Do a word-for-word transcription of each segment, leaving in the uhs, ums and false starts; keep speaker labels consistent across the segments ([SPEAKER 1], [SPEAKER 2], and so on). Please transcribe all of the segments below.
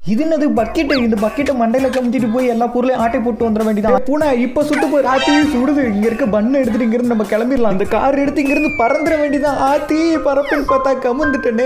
[SPEAKER 1] இது என்னது பக்கெட்? இந்த பக்கெட்டை மண்டையில கமிச்சிட்டு போய் எல்லா பொருளையும் ஆட்டை போட்டு வந்துட வேண்டியதான். பூனை இப்ப சுட்டு போய் ஆத்தி சுடுது. இங்க இருக்க பண்ணு எடுத்துட்டு இங்க இருந்து நம்ம கிளம்பிடலாம். இந்த கார் எடுத்து இங்க இருந்து பறந்துட வேண்டியதான். ஆத்தி பறப்புன்னு பார்த்தா கமுந்துட்டனே.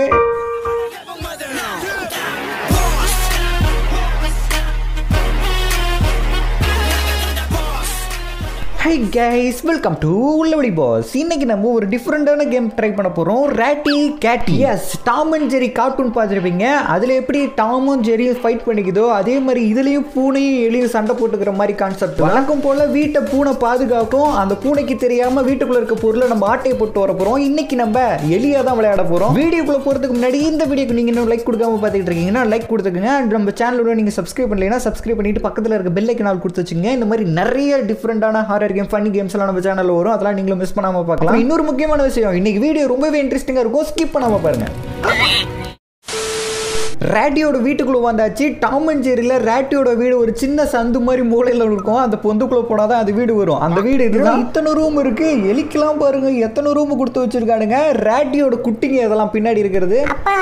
[SPEAKER 1] Hey guys, welcome to Ullavadi Boss. இன்னைக்கு நம்ம ஒரு டிஃபரெண்டான கேம் ட்ரை பண்ண போறோம். Ratty Catty. Yes, Tom and Jerry cartoon பார்த்திருப்பீங்க. அதுல எப்படி டாம் அண்ட் ஜெரி ஃபைட் பண்ணிக்குதோ அதே மாதிரி இதுலயும் பூனையும் எலியும் சண்டை போட்டுக்கிற மாதிரி கான்செப்ட். வழக்கம் போல வீட்டை பூனை பாதுகாக்கும். அந்த பூனைக்கு தெரியாம வீட்டுக்குள்ள இருக்க பொருளை நம்ம ஆட்டையை போட்டு வர போறோம். இன்னைக்கு நம்ம எலியா தான் விளையாட போறோம். வீடியோக்குள்ள போறதுக்கு முன்னாடி இந்த வீடியோக்கு நீங்க இன்னும் லைக் கொடுக்காம பார்த்துட்டு இருக்கீங்கன்னா லைக் கொடுத்துக்கங்க. நம்ம சேனலோட நீங்க சப்ஸ்கிரைப் பண்ணலைன்னா சப்ஸ்கிரைப் பண்ணிட்டு பக்கத்துல இருக்க பெல் ஐகான் கொடுத்து வச்சுங்க. இந்த மாதிரி நிறைய டிஃபரெண்டான ஹாரர் கேம் ஃபன்னி கேம்ஸ் எல்லாம் நம்ம சேனல்ல வரும். அதெல்லாம் நீங்களும் மிஸ் பண்ணாம பார்க்கலாம். இன்னொரு முக்கியமான விஷயம், இன்னைக்கு வீடியோ ரொம்பவே இன்ட்ரெஸ்டிங்கா இருக்கும். ஸ்கிப் பண்ணாம பாருங்க. ராட்டியோட வீட்டுக்குள்ள வந்தாச்சு. டாம் அண்ட் ஜெரியில ராட்டியோட வீடு ஒரு சின்ன சந்து மாதிரி மூலையில இருக்கும். அந்த பொந்துக்குள்ள போனாதான் அது வீடு வரும். அந்த வீடு இதுதான். இத்தனை ரூம் இருக்கு. எலிக்கலாம் பாருங்க எத்தனை ரூம் கொடுத்து வச்சிருக்கானுங்க. ராட்டியோட குட்டிங்க இதெல்லாம் பின்னாடி இருக்கிறது.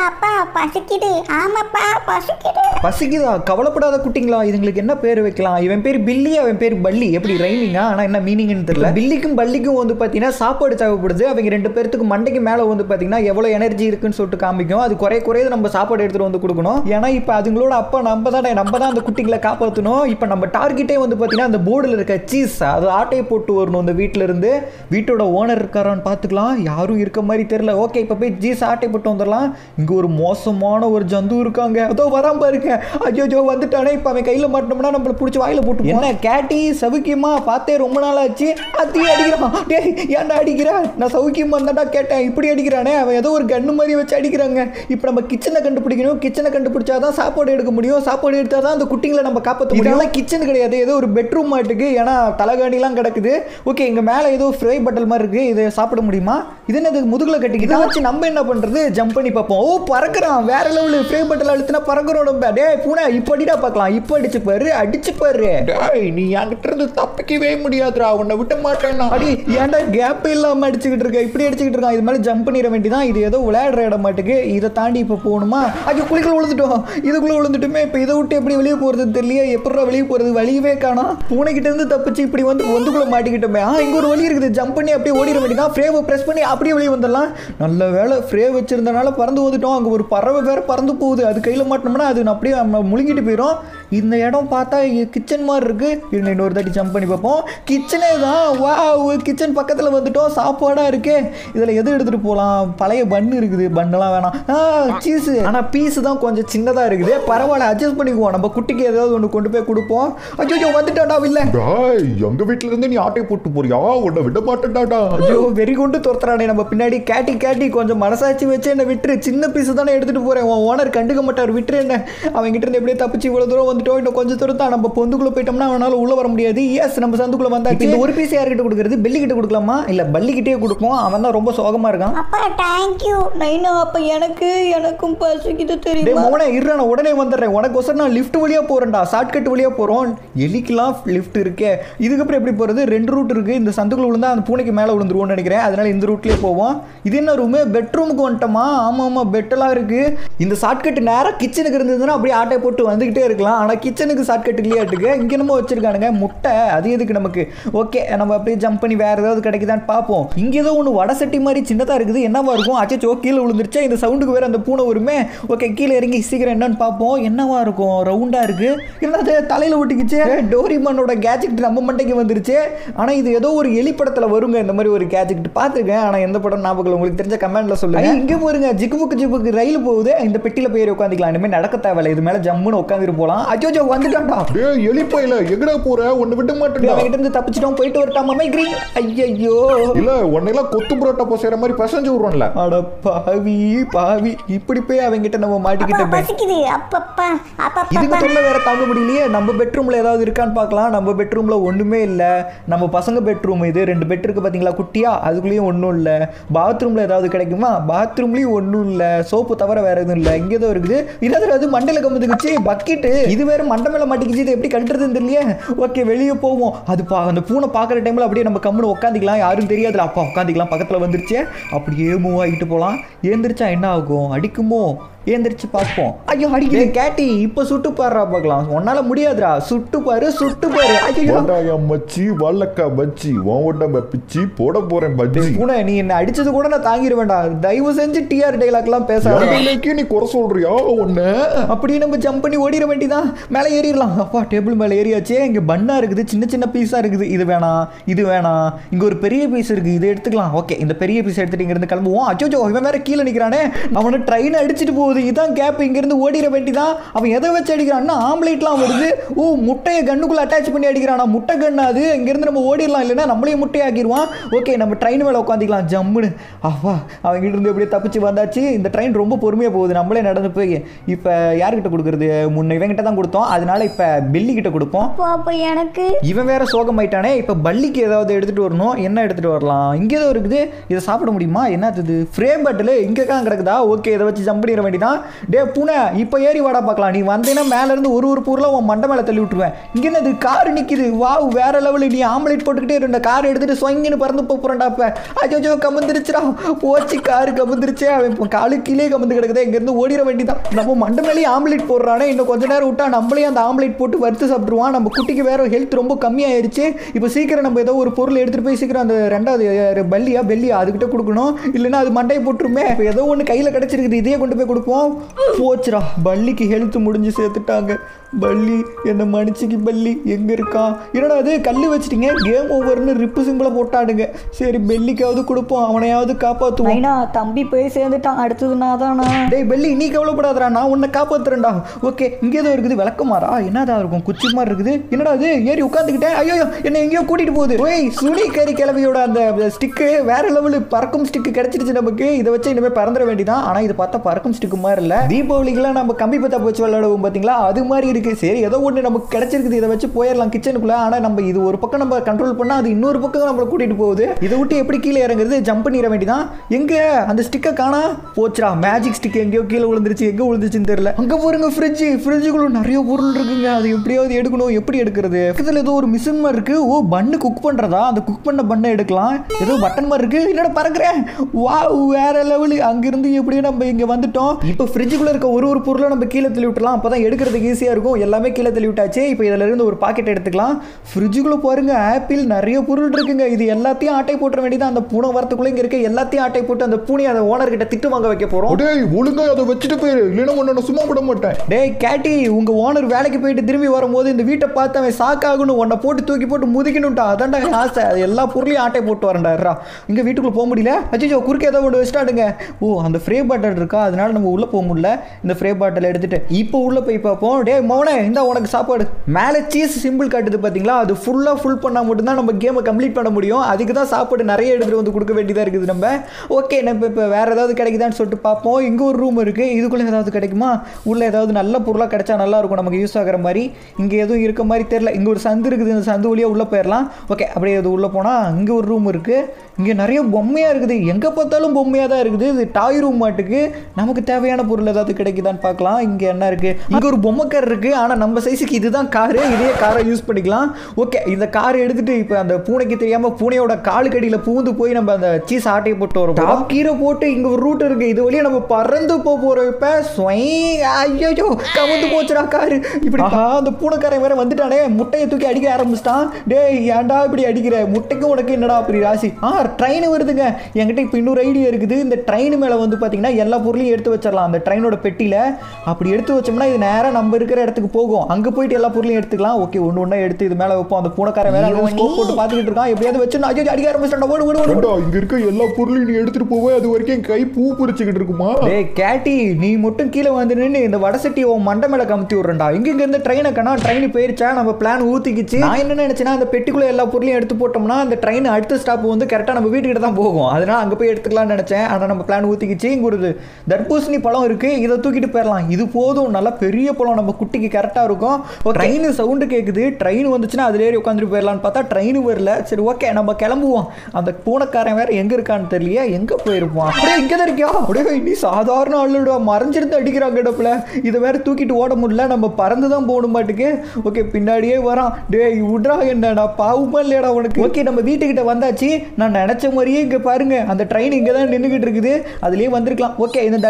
[SPEAKER 1] பசிக்குதா? கவலைப்படாத குட்டிங்களா. இதுங்களுக்கு என்ன பேர் வைக்கலாம்? இவன் பேர் பில்லி, அவன் பேர் பல்லி. எப்படி ரைமிங்கா? ஆனா என்ன மீனிங்னு தெரியல. பில்லிக்கும் பல்லிக்கும் வந்து பாத்தீங்கன்னா சாப்பாடு தேவைப்படுது. அவங்க ரெண்டு பேருக்கு மண்டைக்கு மேல வந்து பாத்தீங்கன்னா எவ்வளவு எனர்ஜி இருக்குன்னு சொல்லிட்டு காமிக்கும். அது குறை குறைய நம்ம சாப்பாடு எடுத்துட்டு வந்து கொடுக்கணும். ஏன்னா இப்ப அதுங்களோட அப்பா நம்ம தான் நம்ம தான் அந்த குட்டிகளை காப்பாற்றணும். இப்ப நம்ம டார்கெட்டே வந்து பாத்தீங்கன்னா அந்த போர்டுல இருக்க சீஸ் அது ஆட்டையை போட்டு வரணும். இந்த வீட்டுல இருந்து வீட்டோட ஓனர் இருக்காரான்னு பாத்துக்கலாம். யாரும் இருக்க மாதிரி தெரியல. ஓகே, இப்ப போய் சீஸ் ஆட்டை போட்டு வந்துடலாம். இங்க ஒரு மோசமான ஒரு ஜந்து இருக்காங்க. அதோ வராம பாருங்க. ஐயோ வந்துட்டானே. இப்ப அவன் கையில மாட்டோம்னா நம்மள புடிச்சு வாயில போட்டு. என்ன கேட்டி சவுக்கியமா? பார்த்தே ரொம்ப நாள் ஆச்சு. அத்தி அடிக்கிறான். டேய் ஏன்டா அடிக்கிற? நான் சவுக்கியமா இருந்தாடா கேட்டேன். இப்படி அடிக்கிறானே. அவன் ஏதோ ஒரு கண்ணு மாதிரி வச்சு அடிக்கிறாங்க. இப்ப நம்ம கிச்சனை கண்டுபிடிக்கணும். கிச்சனை கண்டுபிடிச்சாதான் சாப்பாடு எடுக்க முடியும். சாப்பாடு எடுத்தாதான் அந்த குட்டிங்களை நம்ம காப்பாற்ற முடியும். இதெல்லாம் கிச்சன் கிடையாது, ஏதோ ஒரு பெட்ரூம் மாட்டுக்கு. ஏன்னா தலகாணிலாம் கிடக்குது. ஓகே, இங்க மேல ஏதோ ஃப்ரை பட்டல் மாதிரி இருக்கு. இதை சாப்பிட முடியுமா? இது என்ன முதுகுல கட்டிக்கிட்டா வச்சு நம்ம என்ன பண்றது? ஜம்ப் பண்ணி பார்ப்போம். ஓ பறக்குறான். வேற லெவலு. ஃப்ரை பட்டல் அழுத்தினா பறக்குறோம் நம்ம. டேய் பூனை இப்ப அடிடா பார்க்கலாம். இப்ப அடிச்சு பாரு, அடிச்சு பாரு. டேய் நீ என்கிட்ட இருந்து தப்பிக்கவே முடியாதுடா. உன்னை விட மாட்டேன்னா. அடி ஏன்டா கேப் இல்லாம அடிச்சுக்கிட்டு இருக்க? இப்படி அடிச்சுக்கிட்டு இருக்கான். இது மேல ஜம்ப் பண்ணிட வேண்டியதான். இது ஏதோ விளையாடுற இடம் மாட்டுக்கு. இதை தாண்டி இப்ப போகணுமா? அது குளிக்கல விழுந்துட்டோம். இதுக்குள்ள விழுந்துட்டுமே. இப்ப இதை விட்டு எப்படி வெளியே போறது தெரியல. எப்படா வெளியே போறது? வழியவே காணோம். பூனைக்கிட்ட இருந்து தப்பிச்சு இப்படி வந்து ஒந்துக்குள்ள மாட்டிக்கிட்டோமே. ஆ இங்க ஒரு வழி இருக்குது. ஜம்ப் பண்ணி அப்படியே ஓடிட வேண்டியதான். ஃப்ரேவை பிரஸ் பண்ணி அப்படியே வெளியே வந்துடலாம். நல்ல வேலை ஃப்ரே வச்சிருந்தனால பறந்து வந்துட்டோம். அங்க ஒரு பறவை வேற பறந்து போகுது. அது கையில மாட்டோம்னா அது அப்படியே முழுங்கிட்டு போயிடும். இந்த இடம் பார்த்தா கிச்சன் மாதிரி இருக்கு. இன்னொரு தாட்டி ஜம்ப் பண்ணி பார்ப்போம். கிச்சனே தான். வா கிச்சன் பக்கத்துல வந்துட்டோம். சாப்பாடா இருக்கு. இதுல எது எடுத்துட்டு போகலாம்? பழைய பண்ணு இருக்குது. பண்ணெல்லாம் வேணாம். ஆ சீஸ். ஆனா பீஸ் தான் கொஞ்சம் சின்னதா இருக்குது. பரவாயில்ல, அட்ஜஸ்ட் பண்ணிக்குவோம். நம்ம குட்டிக்கு ஏதாவது ஒன்று கொண்டு போய் கொடுப்போம். ஐயோ வந்துட்டாடா. இல்ல
[SPEAKER 2] எங்க வீட்டுல இருந்து நீ ஆட்டை போட்டு போறியா? உன்னை விட மாட்டேன்டாடா.
[SPEAKER 1] ஐயோ வெறி கொண்டு துரத்துறானே நம்ம பின்னாடி. கேட்டி கேட்டி கொஞ்சம் மனசாட்சி வச்சு என்ன விட்டுரு. சின்ன பீஸ் தானே எடுத்துட்டு போறேன். உன் ஓனர் கண்டுக்க மாட்டார். விட்டுரு என்ன. அவங்க கிட்ட இருந்து எப்படியே தப்பிச்சு இவ்வளவு தூரம் வந்துட்டோம். இன்னும் கொஞ்சம் தூரம் தான். நம்ம பொந்துக்குள்ள போயிட்டோம்னா அவனால உள்ள வர முடியாது. எஸ் நம்ம சந்துக்குள்ள வந்தா. இந்த ஒரு பீஸ் யார்கிட்ட கொடுக்கறது? பெல்லி கிட்ட கொடுக்கலாமா? இல்ல பல்லிக்கிட்டே கொடுப்போம். அவன் தான் ரொம்ப சோகமா இருக்கான்.
[SPEAKER 3] அப்பா தேங்க்யூ நைனா. அப்ப எனக்கு எனக்கும் பசிக்குது தெரியுமா?
[SPEAKER 1] மோனே இருடா, நான் உடனே வந்துடுறேன். உனக்கு ஒசரம் நான் லிஃப்ட் வழியா போறேன்டா. ஷார்ட்கட் வழியா போறோம். எலிக்கலாம் லிஃப்ட் இருக்கே. இதுக்கப்புறம் எப்படி போறது? ரெண்டு ரூட் இருக்கு. இந்த சந்துக்குள்ள விழுந்தா அந்த பூனைக்கு மேல விழுந்துருவோம்னு நினைக்கிறேன். அதனால இந்த ரூட்லயே போவோம். இது என்ன ரூம்? பெட்ரூமுக்கு வந்துட்டோமா? ஆமா ஆமா பெட்டெல்லாம் இருக்கு. இந்த ஷார்ட்கட் நேரா கிச்சனுக்கு இருந்ததுன்னா அப்படியே ஆட்டை போட்டு வந்துகிட்டே இருக்கலாம். ஆனா கிச்சனுக்கு ஷார்ட்கட் இல்லையா இருக்கு. இங்க என்னமோ வச்சிருக்கானுங்க முட்டை. அது எதுக்கு நமக்கு? ஓகே நம்ம அப்படியே ஜம்ப் பண்ணி வேற ஏதாவது கிடைக்குதான்னு பார்ப்போம். இங்க ஏதோ ஒன்று வடை சட்டி மாதிரி சின்னதா இருக்குது. என்னவா இருக்கும்? அச்சோ கீழே விழுந்துருச்சா? இந்த சவுண்டுக்கு வேற அந்த பூனை வருமே. ஓகே கீழே இறங்கி சீக்கிரம் என்னன்னு பார்ப்போம். என்னவா இருக்கும்? ரவுண்டா இருக்கு. என்னது தலையில ஒட்டிக்கிச்சு? டோரிமானோட கேஜெட் நம்ம மண்டைக்கு வந்துருச்சு. ஆனா இது ஏதோ ஒரு எலி படத்துல வருங்க. இந்த மாதிரி ஒரு கேஜெட் பார்த்துருக்கேன். ஆனா எந்த படம் ஞாபகம் உங்களுக்கு தெரிஞ்ச கமெண்ட்ல சொல்லுங்க. இங்க பாருங்க ஜிக்குபுக்கு ஜிப்புக்கு ரயில் போகுது. இந்த பெட்டியில போய் உட்காந்துக்கலாம். இனிமே நடக்க தேவையில்லை. இது மேல ஜம்முன்னு உட்காந்துட்டு போலாம். அச்சோ வந்துட்டான்டா.
[SPEAKER 2] டேய் எலி போயில எங்கடா போற? உன்னை விட மாட்டேன்டா.
[SPEAKER 1] அவங்க கிட்ட இருந்து தப்பிச்சிட்டோம். போயிட்டு வரட்டாமா மைக்ரி? ஐயோ
[SPEAKER 2] இல்ல உன்னையெல்லாம் கொத்து புரோட்டா போ செய்யற மாதிரி பசஞ்சு விடுறோம்ல.
[SPEAKER 1] அட பாவி பாவி. இப்படி போய் அவங்க கிட்ட நம்ம மாட்டிக்கிட்டோம்.
[SPEAKER 3] பசிக்குது. அப்பப்பா அப்பப்பா.
[SPEAKER 1] இதுக்கு சொல்ல வேற தாங்க முடியலையே. நம்ம பெட்ரூம்ல ஏதாவது இருக்கான்னு பார்க்கலாம். நம்ம பெட்ரூம்ல ஒண்ணுமே இல்ல. நம்ம பசங்க பெட்ரூம் இது. ரெண்டு பெட் இருக்கு பாத்தீங்களா குட்டியா. அதுக்குள்ளேயும் ஒன்றும் இல்ல. பாத்ரூம்ல ஏதாவது கிடைக்குமா? பாத்ரூம்லயும் ஒன்றும் இல்ல. சோப்பு தவிர வேற எதுவும் இல்ல. இங்கே தான் இருக்குது. இதாவது அது மண்டையில கம்புக்குச்சு பக்கெட்டு. இது வேற மண்டை மேல மாட்டிக்கிச்சு. இது எப்படி கட்டுறதுன்னு தெரியல. ஓகே வெளியே போவோம். அது அந்த பூனை பார்க்குற டைம்ல அப்படியே நம்ம கம்முன்னு உட்காந்துக்கலாம். யாரும் தெரியாதுல. அப்பா உட்காந்துக்கலாம். பக்கத்துல வந்துருச்சு. அப்படியே மூவ் ஆகிட்டு போகலாம். ஏந்திரிச்சா என்ன ஆகும்? அடிக்குமோ? ஏந்திரிச்சு பார்ப்போம். ஐயோ அடிக்குது கேட்டி. இப்போ சுட்டு பாடுறா பார்க்கலாம். உன்னால முடியாதுடா. சுட்டு பாரு சுட்டு பாரு. ஐயோ
[SPEAKER 2] மச்சி வல்லக்கா பச்சி உன் உடம்ப பிச்சி போட போறேன் பச்சி.
[SPEAKER 1] பூனை நீ என்ன அடிச்சது கூட நான் தாங்கிட வேண்டாம். தயவு செஞ்சு டிஆர் டைலாக் எல்லாம் பேசாத.
[SPEAKER 2] நீ குறை சொல்றியா ஒண்ணு?
[SPEAKER 1] அப்படியே நம்ம ஜம்ப் பண்ணி ஓடிட வேண்டியதான். மேலே ஏறிடலாம். அப்பா டேபிள் மேலே ஏறியாச்சே. இங்க பண்ணா இருக்குது, சின்ன சின்ன பீஸா இருக்குது. இது வேணாம் இது வேணாம். இங்க ஒரு பெரிய பீஸ் இருக்கு, இது எடுத்துக்கலாம். ஓகே இந்த பெரிய பீஸ் எடுத்துட்டு இங்க இருந்து கிளம்புவோம். அச்சோ இவன் வேற கீழே நிக்கிறானே. அவனை ட்ரெயின் அடிச்சுட்டு போகுது. இதான் கேப். இங்க இருந்து ஓடிட வேண்டியதான். அவன் எதை வச்சு அடிக்கிறான்னா ஆம்லேட்லாம் வருது. ஓ முட்டையை கண்ணுக்குள்ள அட்டாச் பண்ணி அடிக்கிறானா. முட்டை கண்ணு அது. இங்க இருந்து நம்ம ஓடிடலாம், இல்லைன்னா நம்மளையும் முட்டையை ஆக்கிடுவான். ஓகே நம்ம ட்ரெயின் மேல உட்காந்துக்கலாம் ஜம்முன்னு. அப்பா அவங்க கிட்ட இருந்து எப்படியே தப்பிச்சு வந்தாச்சு. இந்த ட்ரெயின் ரொம்ப பொறுமையா போகுது. நம்மளே நடந்து போய் இப்ப யார்கிட்ட கொடுக்குறது? முன்ன இவன் கிட்ட தான் கொடுத்தோம். அதனால இப்ப பெல்லி கிட்ட கொடுப்போம்.
[SPEAKER 3] எனக்கு
[SPEAKER 1] இவன் வேற சோகமாயிட்டானே. இப்ப பல்லிக்கு ஏதாவது எடுத்துட்டு வரணும். என்ன எடுத்துட்டு வரலாம்? இங்க ஏதோ இருக்குது. இதை சாப்பிட முடியுமா? என்னது ஃப்ரேம் பாட்டில் இங்கே தான் கிடக்குதா? ஓகே இதை வச்சு ஜம்ப் பண்ணிட வேண்டியதான். டே பூனை இப்போ ஏறி வாடா பார்க்கலாம். நீ வந்தேன்னா மேலே இருந்து ஒரு ஒரு பொருளாக உன் மண்டை மேலே தள்ளி விட்டுருவேன். இங்கே என்னது கார் நிற்கிது. வா வேற லெவலு. நீ ஆம்லேட் போட்டுக்கிட்டே இருந்த கார் எடுத்துட்டு சொங்கின்னு பறந்து போகிறேன்டா. இப்போ அச்சோ கமந்துருச்சுடா. போச்சு காரு கமந்துருச்சே. அவன் இப்போ காலு கீழே கமந்து கிடக்குது. இங்கேருந்து ஓடிட வேண்டியதான். நம்ம மண்டை மேலேயே ஆம்லேட் போடுறானே. இன்னும் கொஞ்ச நேரம் விட்டா நம்மளே அந்த ஆம்லேட் போட்டு வறுத்து சாப்பிடுவான். நம்ம குட்டிக்கு வேற ஹெல்த் ரொம்ப கம்மியாயிருச்சு. இப்போ சீக்கிரம் நம்ம ஏதோ ஒரு பொருள் எடுத்துகிட்டு போய் சீக்கிரம் அந்த ரெண்டாவது பல்லியா பெல்லியா அதுக்கிட்ட கொடுக்கணும். இல்லைன்னா அது மண்டையை போட்டுருமே. ஏதோ ஒன்று கையில் கிடச்சிருக்குது. இதையே கொண்டு போய் கொடுப்போம். போச்சுரா பல்லிக்கு ஹெல்த் முடிஞ்சு சேர்த்துட்டாங்க. பல்லி என்ன மன்னிச்சிக்கு பல்லி எங்கே இருக்கான்? என்னடா அது கல் வச்சுட்டீங்க. கேம் ஓவர்னு ரிப்பு சிம்பிளை போட்டாடுங்க. சரி பெல்லிக்காவது கொடுப்போம். அவனையாவது காப்பாற்றுவோம்.
[SPEAKER 3] தம்பி போய் சேர்ந்துட்டான். அடுத்தது நான் தானா?
[SPEAKER 1] டேய் பெல்லி நீ கவலைப்படாதடா. நான் உன்னை காப்பாற்றுறேன்டா. ஓகே இங்கே ஏதோ இருக்குது. விளக்கமாறா என்னதான் இருக்கும்? குச்சி மாதிரி இருக்குது. என்னடா அது ஏறி உட்காந்துக்கிட்டேன். ஐயோ என்ன எங்கேயோ கூட்டிகிட்டு போகுது. ஓய் சுடி கறி கிளவியோட அந்த ஸ்டிக்கு வேற லெவலு. பறக்கும் ஸ்டிக்கு கிடைச்சிருச்சு நமக்கு. இதை வச்சு இனிமேல் பறந்துட வேண்டியதான். ஆனால் இது பார்த்தா பறக்கும் ஸ்டிக்கு மாதிரி இல்லை. தீபாவளிக்கெல்லாம் நம்ம கம்பி பத்தா போச்சு விளையாடுவோம் பார்த்தீங்களா? அது மாதிரி இருக்கு. சரி ஏதோ ஒன்று நமக்கு கிடைச்சிருக்குது. இதை வச்சு போயிடலாம் கிச்சனுக்குள்ள. ஆனால் நம்ம இது ஒரு பக்கம் நம்ம கண்ட்ரோல் பண்ணால் அது இன்னொரு பக்கம் நம்மளை கூட்டிட்டு போகுது. இதை விட்டு எப்படி கீழே இறங்குறது? ஜம்ப் பண்ணிட வேண்டியதான். எங்க அந்த ஸ்டிக்கை காணா போச்சுரா. மேஜிக் ஸ்டிக் எங்கேயோ கீழே விழுந்துருச்சு. எங்கே விழுந்துச்சுன்னு தெரியல. அங்கே பாருங்க ஃப்ரிட்ஜ். ஃப்ரிட்ஜுக்குள்ள நிறைய பொருள் இருக்குங்க. அது எப்படியாவது எடுக்கணும். எப்படி எடுக்கிறது? இதில் ஏதோ ஒரு மிஷின் மாதிரி இருக்கு. ஓ பண்ணு குக் பண்றதா? அந்த குக் பண்ண பண்ணை எடுக்கலாம். ஏதோ பட்டன் மாதிரி இருக்கு. என்னடா பறக்குறேன். வா வேற லெவலு. அங்கிருந்து எப்படியே நம்ம இங்கே வந்துட்டோம். இப்போ ஃப்ரிட்ஜுக்குள்ள இருக்க ஒரு ஒரு பொருளை நம்ம கீழே தள்ளி விட்டுலாம். அப்போ தான் எடுக்கிறதுக்கு ஈஸியாக இருக்கும். எல்லாமே கீழே தள்ளி விட்டாச்சு. இப்போ இதில் இருந்து ஒரு பாக்கெட் எடுத்துக்கலாம். ஃப்ரிட்ஜுக்குள்ள பாருங்க ஆப்பிள் நிறைய பொருள் இருக்குங்க. இது எல்லாத்தையும் ஆட்டை போட்டுற வேண்டியதான். அந்த பூனை வரத்துக்குள்ள இங்கே இருக்க எல்லாத்தையும் ஆட்டை போட்டு அந்த பூனை அந்த ஓனர் கிட்ட திட்டு வாங்க வைக்க போறோம்.
[SPEAKER 2] டேய் ஒழுங்கா அதை வச்சுட்டு போயிரு. இல்லைன்னா உன்னை சும்மா விட மாட்டேன்.
[SPEAKER 1] டேய் கேட்டி உங்க ஓனர் வேலைக்கு போயிட்டு திரும்பி வரும்போது இந்த வீட்டை பார்த்து அவன் சாக்காகணும். உன்னை போட்டு தூக்கி போட்டு முதிக்கணும்டா. அதான்டா ஆசை. எல்லா பொருளையும் ஆட்டை போட்டு வரேன்டா. இங்க வீட்டுக்குள்ள போக முடியல. அச்சோ குறுக்க ஏதோ ஒன்று வச்சுட்டாடுங்க. ஓ அந்த ஃப்ரே பாட்டில் இருக்கா? அதனால நம்ம உள்ள போக முடியல. இந்த ஃப்ரே பாட்டில் எடுத்துட்டு இப்போ உள்ள போய் பார்ப்போம். டே மோனே இந்த உனக்கு சாப்பாடு. மேலே சீஸ் சிம்பிள் காட்டுது பார்த்தீங்களா? அது ஃபுல்லாக ஃபுல் பண்ணால் மட்டும்தான் நம்ம கேமை கம்ப்ளீட் பண்ண முடியும். அதுக்கு தான் சாப்பாடு நிறைய எடுத்துகிட்டு வந்து கொடுக்க வேண்டியதாக இருக்குது நம்ம. ஓகே நம்ம இப்போ வேறு ஏதாவது கிடைக்குதான்னு சொல்லிட்டு பார்ப்போம். இங்கே ஒரு ரூம் இருக்குது. இதுக்குள்ளே ஏதாவது கிடைக்குமா? உள்ளே ஏதாவது நல்ல பொருளாக கிடைச்சா நல்லாயிருக்கும். நமக்கு யூஸ் ஆகிற மாதிரி. இங்கே எதுவும் இருக்க மாதிரி தெரியல. இங்கே ஒரு சந்து இருக்குது. இந்த சந்து வழியாக உள்ளே போயிடலாம். ஓகே அப்படியே அது உள்ளே போனால் இங்கே ஒரு ரூம் இருக்குது. இங்கே நிறைய பொம்மையாக இருக்குது. எங்கே பார்த்தாலும் பொம்மையாக தான் இருக்குது. இது டாய் ரூம் மாட்டுக்கு. நமக்கு தேவையான பொருள் ஏதாவது கிடைக்குதான்னு பார்க்கலாம். இங்கே என்ன இருக்குது? இங்கே ஒரு பொம்மை கார் இருக்குது. ஆனால் நம்ம சைஸுக்கு இதுதான் காரு. இதே காரை யூஸ் பண்ணிக்கலாம். ஓகே இந்த காரை எடுத்துகிட்டு இப்போ அந்த பூனைக்கு தெரியாமல் பூனையோட காலு கடியில் பூந்து போய் நம்ம அந்த சீஸ் ஆட்டையை போட்டு வரோம். டாப் கீரை போட்டு இங்கே ஒரு ரூட் இருக்குது. இது வழியாக நம்ம பறந்து போக போகிறோம். இப்போ ஐயோ கவுந்து போச்சுடா காரு. இப்படி அந்த பூனைக்காரன் வேற வந்துட்டானே. முட்டையை தூக்கி அடிக்க ஆரம்பிச்சிட்டான். டே ஏன்டா இப்படி அடிக்கிற? முட்டைக்கும் உனக்கு என்னடா அப்படி ராசி? ஆ ட்ரெயின் வருதுங்க. என்கிட்ட இப்போ இன்னொரு ஐடியா இருக்குது. இந்த ட்ரெயின் மேலே வந்து பார்த்தீங்கன்னா எல்லா பொருளையும் எடுத்து வச்சிடலாம். அந்த ட்ரெயினோட பெட்டியில் அப்படி எடுத்து வச்சோம்னா இது நேராக நம்ம இருக்கிற இடத்துக்கு போகும். அங்கே போயிட்டு எல்லா பொருளையும் எடுத்துக்கலாம். ஓகே ஒன்று ஒன்றா எடுத்து இது மேலே வைப்போம். அந்த பூனைக்காரன் வேற ஸ்கோப் போட்டு பார்த்துக்கிட்டு இருக்கான். எப்படியாவது வச்சு நான் அடிக்க ஆரம்பிச்சிட்டா. ஓடு ஓடு ஓடு.
[SPEAKER 2] இங்கே இருக்க எல்லா பொருளையும் நீ எடுத்துட்டு போவே. அது வரைக்கும் கை பூ பறிச்சுக்கிட்டு இருக்குமா?
[SPEAKER 1] டேய் கேட்டி நீ மட்டும் கீழே வந்து நின்று இந்த வடசட்டி உன் மண்டை மேலே கமுத்தி விட்றா. இங்க இங்க இருந்து ட்ரெயினை கணா ட்ரெயின் போயிருச்சா? நம்ம பிளான் ஊத்திக்கிச்சு. நான் என்ன நினைச்சேன்னா அந்த பெட்டிக்குள்ள எல்லா பொருளையும் எடுத்து போட்டோம்னா அந்த ட்ரெயின் அடுத்த ஸ்டாப் வந்து கரெக்டாக நம்ம வீட்டுக்கிட்ட தான் போகும். அதனால அங்கே போய் எடுத்துக்கலாம்னு நினைச்சேன். ஆனால் நம்ம பிளான் ஊத்திக்கிச்சு. இங்கே ஒரு தர்பூசணி பழம் இருக்கு. இதை தூக்கிட்டு போயிடலாம். இது போதும். நல்லா பெரிய பழம் நம்ம குட்டிக்கு கரெக்டாக இருக்கும். ட்ரெயின் சவுண்டு கேட்குது. ட்ரெயின் வந்துச்சுன்னா அதுல ஏறி உட்காந்துட்டு போயிடலான்னு பார்த்தா ட்ரெயின் வரல. சரி ஓகே நம்ம கிளம்புவோம். அந்த பூனைக்காரன் வேற எங்க இருக்கான்னு தெரியல. எங்க போயிருப்பான்? அப்படியே இங்கே தான் இருக்கியா? அப்படியே நீ சாதாரண ஆளுடா. மறைஞ்சிருந்து அடிக்கிறாங்க இடப்புல. இதை வேற தூக்கிட்டு ஓட முடியல. நம்ம பறந்து தான் போகணும் மாட்டுக்கு. ஓகே பின்னாடியே வரான். டேய் விட்றா என்னடா பாவமா இல்லையடா உனக்கு? ஓகே நம்ம வீட்டுக்கிட்ட வந்தாச்சு. நான் நினைச்ச மாதிரியே இங்கே பாருங்க அந்த ட்ரெயின் இங்கே தான் நின்றுக்கிட்டு இருக்குது. அதுலேயே வந்திருக்கலாம். ஓகே இந்த தர்பூசணி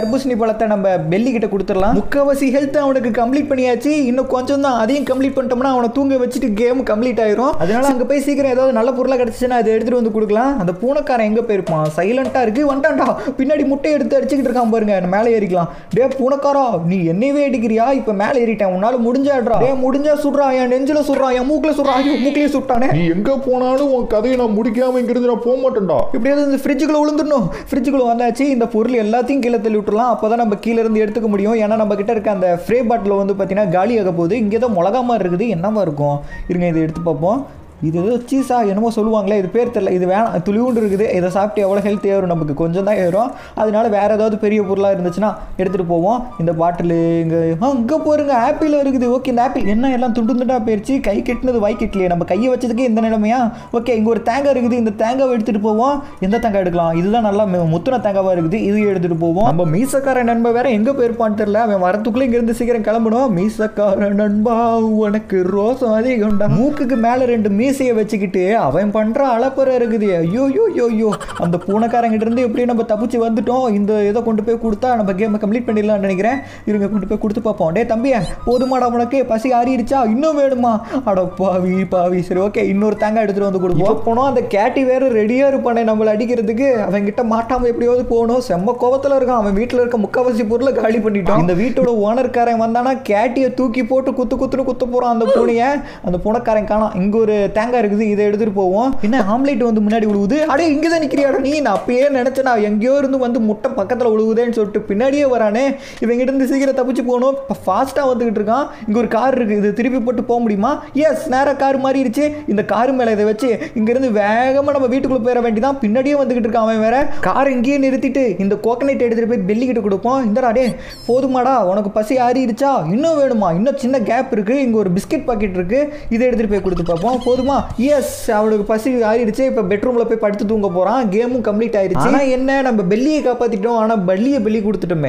[SPEAKER 1] பழத்தை நம்ம பெல்லி கிட்ட கொடுத்துடலாம். முக்கால்வாசி ஹெல்த் அவனுக்கு கம்ப்ளீட் பண்ணியாச்சு. இன்னும் கொஞ்சம் தான், அதையும் கம்ப்ளீட் பண்ணிட்டோம்னா அவனை தூங்க வச்சுட்டு கேம் கம்ப்ளீட் ஆயிரும். அதனால அங்கே போய் சீக்கிரம் ஏதாவது நல்ல பொருளாக கிடச்சிச்சுன்னா அதை எடுத்துட்டு வந்து கொடுக்கலாம். அந்த பூனைக்காரன் எங்கே போயிருப்பான்? சைலண்டா இருக்கு. வந்துட்டான்டா, பின்னாடி முட்டை எடுத்து அடிச்சுக்கிட்டு இருக்கான் பாருங்க. மேலே ஏறிக்கலாம். டே பூனைக்காரா, நீ என்னையவே அடிக்கிறியா? இப்போ மேலே ஏறிட்டேன், உன்னால முடிஞ்சாடுறா. டே முடிஞ்சா சுடுறா, என் நெஞ்சில சுடுறா, என் மூக்கில சுடுறா. ஐயோ மூக்கிலேயே சுட்டானே.
[SPEAKER 2] நீ எங்க போனாலும் உன் கதையை நான் முடிக்காம இங்கிருந்து நான் போக மாட்டேன்டா.
[SPEAKER 1] இப்படியாவது இந்த ஃப்ரிட்ஜுக்குள்ள விழுந்துடணும். ஃப்ரிட்ஜுக்குள்ள வந்தாச்சு. இந்த பொருள் எல்லாத்தையும் கீழே தள்ளி விட்டுலாம். அப்போதான் நம்ம கீழே இருந்து எடுத்துக்க முடியும். ஏன்னா நம்ம கிட்ட இருக்க அந்த ஃப்ரே பாட்டில் வந்து பார்த்தீங்கன்னா காலியாக போகுது. இங்கே தான் மிளகாம இருக்குது. என்னவா இருக்கும்? இருங்க இதை எடுத்து பார்ப்போம். இது ஏதோ சீஸா என்னமோ சொல்லுவாங்களே, இது பேர் தெரியல. இது வேணாம், துளிவுண்டு இருக்குது. இதை சாப்பிட்டு எவ்வளோ ஹெல்த் ஏறும்? நமக்கு கொஞ்சம் தான் ஏறும். அதனால வேறு ஏதாவது பெரிய பொருளாக இருந்துச்சுன்னா எடுத்துகிட்டு போவோம். இந்த பாட்டில் இங்கே ஆ இங்கே போருங்க, ஆப்பிள் இருக்குது. ஓகே, இந்த ஆப்பிள் என்ன எல்லாம் துண்டு துண்டாக போயிடுச்சு. கை கெட்டினது வாய் கெட்டலையே. நம்ம கையை வச்சதுக்கே இந்த நிலைமையா? ஓகே, இங்கே ஒரு தேங்காய் இருக்குது. இந்த தேங்காவை எடுத்துகிட்டு போவோம். எந்த தேங்காய் எடுக்கலாம்? இதுதான் நல்லா முத்துன தேங்காவாக இருக்குது. இது எடுத்துகிட்டு போவோம். நம்ம மீசக்கார நண்பா வேற எங்கே போயிருப்பான்னு தெரியல. அவன் வரத்துக்குள்ளே இங்கேருந்து சீக்கிரம் கிளம்பணும். மீசக்கார நண்பா உனக்கு ரோசம் அதிகம்டா. மூக்குக்கு மேலே ரெண்டு மீசையை வச்சுக்கிட்டு அவன் பண்ற அளப்பற இருக்குது. ஐயோ யோ யோ அந்த பூனைக்காரங்கிட்ட இருந்து எப்படி நம்ம தப்பிச்சு வந்துட்டோம். இந்த இதை கொண்டு போய் கொடுத்தா நம்ம கேமை கம்ப்ளீட் பண்ணிடலாம்னு நினைக்கிறேன். இருங்க கொண்டு போய் கொடுத்து பார்ப்போம். டே தம்பியா, போதுமாடா உனக்கு? பசி ஆறிடுச்சா? இன்னும் வேணுமா? அட பாவி பாவி. சரி ஓகே, இன்னொரு தேங்காய் எடுத்துட்டு வந்து கொடுப்போம். போனோம். அந்த கேட்டி வேற ரெடியா இருப்பானே நம்மளை அடிக்கிறதுக்கு. அவன் கிட்ட மாட்டாம எப்படியாவது போகணும். செம்ம கோவத்துல இருக்கான். அவன் வீட்டுல இருக்க முக்காவாசி பொருளை காலி பண்ணிட்டான். இந்த வீட்டோட ஓனர்காரன் வந்தானா கேட்டியை தூக்கி போட்டு குத்து குத்துன்னு குத்த போறான் அந்த பூனையை. அந்த பூனைக்காரன் காணாம். இங்க ஒரு தேங்காய் இருக்குது. இதை எடுத்துட்டு போவோம். என்ன ஆம்லேட் வந்து முன்னாடி விழுவுது. அடே இங்கே தான் நிற்கிறியாடா நீ? நான் அப்பயே நினைச்சேன் நான் எங்கேயோ இருந்து வந்து முட்டை பக்கத்தில் விழுவுதேன்னு சொல்லிட்டு பின்னாடியே வரானே. இவங்கிட்ட இருந்து சீக்கிரம் தப்பிச்சு போகணும். இப்போ ஃபாஸ்ட்டாக வந்துகிட்டு இருக்கான். இங்கே ஒரு கார் இருக்குது. இது திருப்பி போட்டு போக முடியுமா? எஸ், நேராக கார் மாறிடுச்சு. இந்த கார் மேலே இதை வச்சு இங்கேருந்து வேகமாக நம்ம வீட்டுக்குள்ளே போயிட வேண்டியதான். பின்னாடியே வந்துகிட்டு இருக்கான் அவன் வேற. கார் இங்கேயே நிறுத்திட்டு இந்த கோகனட் எடுத்துகிட்டு போய் பெல்லி கிட்ட கொடுப்போம். இந்தடா டே போதுமாடா, உனக்கு பசி ஆறிடுச்சா? இன்னும் வேணுமா? இன்னும் சின்ன கேப் இருக்குது. இங்கே ஒரு பிஸ்கெட் பாக்கெட் இருக்குது. இதை எடுத்துகிட்டு போய் கொடுத்து பார்ப்போம். போதுமா? எஸ், அவனுக்கு பசி ஆயிடுச்சு. இப்போ பெட்ரூமில் போய் படுத்து தூங்க போகிறான். கேமும் கம்ப்ளீட் ஆயிடுச்சு. ஆனால் என்ன, நம்ம பெல்லியை காப்பாற்றிட்டோம். ஆனால் பல்லியை பெல்லி கொடுத்துட்டோமே.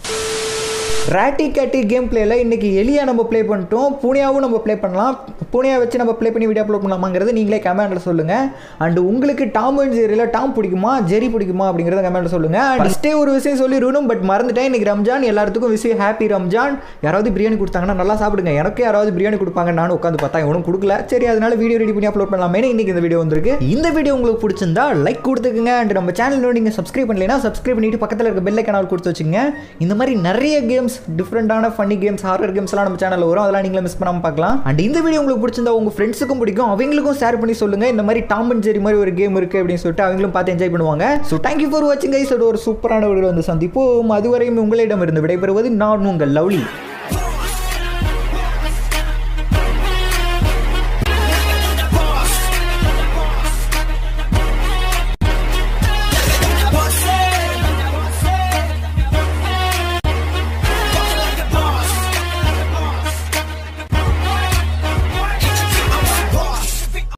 [SPEAKER 1] ராட்டி கேட்டி கேம் பிளேல இன்னைக்கு எலியா நம்ம ப்ளே பண்ணிட்டோம். பூனையாவும் நம்ம ப்ளே பண்ணலாம். பூனையா வச்சு நம்ம ப்ளே பண்ணி வீடியோ அப்லோட் பண்ணலாமாங்கிறது நீங்களே கமெண்ட்ல சொல்லுங்க. அண்ட் உங்களுக்கு டாம் அண்ட் ஜெரியில் டாம் பிடிக்குமா ஜெரி பிடிக்குமா அப்படிங்கிறத கமெண்ட்ல சொல்லுங்க. ஃபர்ஸ்டே ஒரு விஷயம் சொல்லிடணும், பட் மறந்துட்டேன். இன்னைக்கு ரம்ஜான், எல்லாத்துக்கும் விஷயம் ஹாப்பி ரம்ஜான். யாராவது பிரியாணி கொடுத்தாங்கன்னா நல்லா சாப்பிடுங்க. எனக்கு யாராவது பிரியாணி கொடுப்பாங்க நானும் உட்காந்து பார்த்தா இவனும் கொடுக்கல. சரி, அதனால வீடியோ ரெடி பண்ணி அப்லோட் பண்ணலாமே. இன்னைக்கு இந்த வீடியோ வந்திருக்கு. இந்த வீடியோ உங்களுக்கு பிடிச்சிருந்தா லைக் கொடுத்துக்குங்க. அண்ட் நம்ம சேனல் நீங்கள் சப்ஸ்கிரைப் பண்ணலைன்னா சப்ஸ்கிரைப் பண்ணிட்டு பக்கத்தில் இருக்க பெல் ஐகான் கொடுத்து வச்சுங்க. இந்த மாதிரி நிறைய கேம்ஸ், டிஃப்ரெண்டான ஃபன்னி கேம்ஸ், ஹாரர் கேம்ஸ் எல்லாம் நம்ம சேனல்ல வரும். அதெல்லாம் நீங்களே மிஸ் பண்ணாம பார்க்கலாம். அண்ட் இந்த வீடியோ உங்களுக்கு பிடிச்சிருந்தா உங்க ஃப்ரெண்ட்ஸுக்கும் பிடிக்கும், அவங்களுக்கும் ஷேர் பண்ணி சொல்லுங்க. இந்த மாதிரி டாம் அண்ட் ஜெரி மாதிரி ஒரு கேம் இருக்கு அப்படின்னு சொல்லிட்டு அவங்களும் பார்த்து என்ஜாய் பண்ணுவாங்க. ஸோ தேங்க்யூ ஃபார் வாட்சிங் கைஸ். ஒரு சூப்பரான வீடியோ வந்து சந்திப்போம். அதுவரையும் உங்களிடம் இருந்து விடைபெறுவது நான் உங்கள் லவ்லி.